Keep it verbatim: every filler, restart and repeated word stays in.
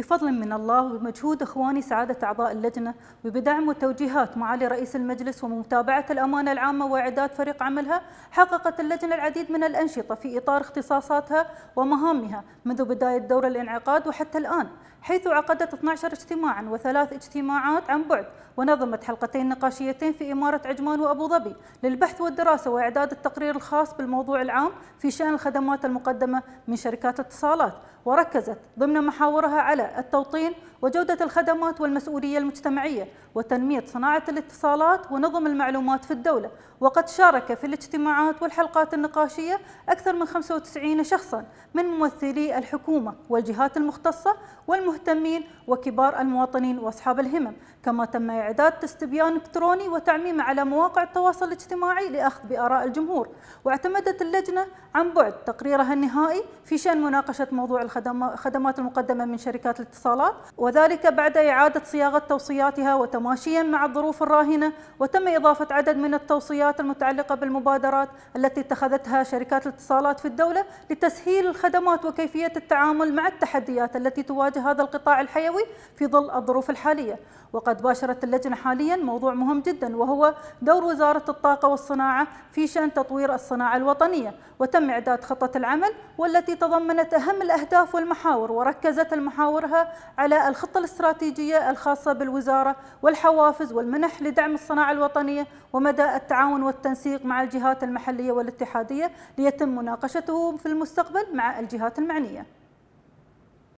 بفضل من الله وبمجهود إخواني سعادة أعضاء اللجنة وبدعم وتوجيهات معالي رئيس المجلس ومتابعة الأمانة العامة وإعداد فريق عملها، حققت اللجنة العديد من الأنشطة في إطار اختصاصاتها ومهامها منذ بداية دور الانعقاد وحتى الآن، حيث عقدت اثني عشر اجتماعا وثلاث اجتماعات عن بعد، ونظمت حلقتين نقاشيتين في إمارة عجمان وأبو ظبي للبحث والدراسة وإعداد التقرير الخاص بالموضوع العام في شأن الخدمات المقدمة من شركات الاتصالات، وركزت ضمن محاورها على التوطين وجودة الخدمات والمسؤولية المجتمعية وتنمية صناعة الاتصالات ونظم المعلومات في الدولة. وقد شارك في الاجتماعات والحلقات النقاشية أكثر من خمسة وتسعين شخصا من ممثلي الحكومة والجهات المختصة والمهتمين وكبار المواطنين وأصحاب الهمم، كما تم إعداد استبيان إلكتروني وتعميمه على مواقع التواصل الاجتماعي لأخذ بآراء الجمهور. واعتمدت اللجنة عن بعد تقريرها النهائي في شأن مناقشة موضوع الخدمات المقدمة من شركات الاتصالات، وذلك بعد إعادة صياغة توصياتها وتماشيا مع الظروف الراهنة، وتم إضافة عدد من التوصيات المتعلقة بالمبادرات التي اتخذتها شركات الاتصالات في الدولة لتسهيل الخدمات وكيفية التعامل مع التحديات التي تواجه هذا القطاع الحيوي في ظل الظروف الحالية. وقد باشرت اللجنة حاليا موضوع مهم جدا، وهو دور وزارة الطاقة والصناعة في شأن تطوير الصناعة الوطنية، وتم إعداد خطة العمل والتي تضمنت أهم الأهداف والمحاور، وركزت المحاورها على الخطة الاستراتيجية الخاصة بالوزارة والحوافز والمنح لدعم الصناعة الوطنية ومدى التعاون والتنسيق مع الجهات المحلية والاتحادية ليتم مناقشته في المستقبل مع الجهات المعنية.